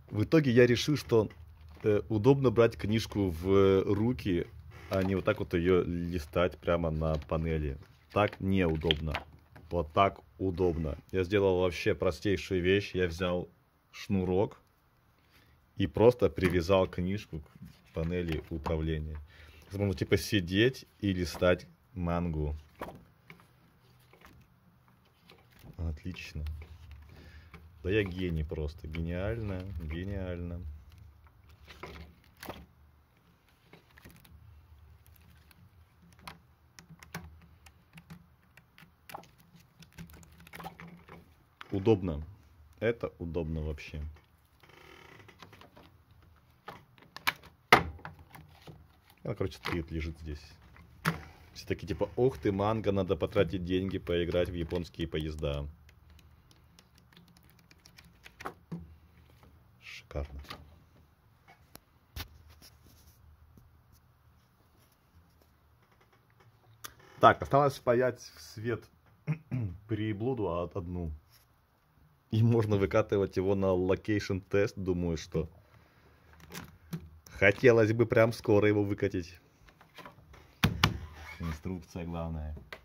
В итоге я решил, что удобно брать книжку в руки, а не вот так вот ее листать прямо на панели. Так неудобно. Вот так удобно. Я сделал вообще простейшую вещь. Я взял шнурок и просто привязал книжку к панели управления. Можно типа сидеть и листать мангу. Отлично. Да я гений просто. Гениально, гениально. Удобно. Это удобно вообще. Она, короче, стоит, лежит здесь. Все такие типа, ох ты, манго, надо потратить деньги, поиграть в японские поезда. Шикарно. Так, осталось впаять в свет приблуду одну. И можно выкатывать его на локейшн тест, думаю, что хотелось бы прям скоро его выкатить. Инструкция главная.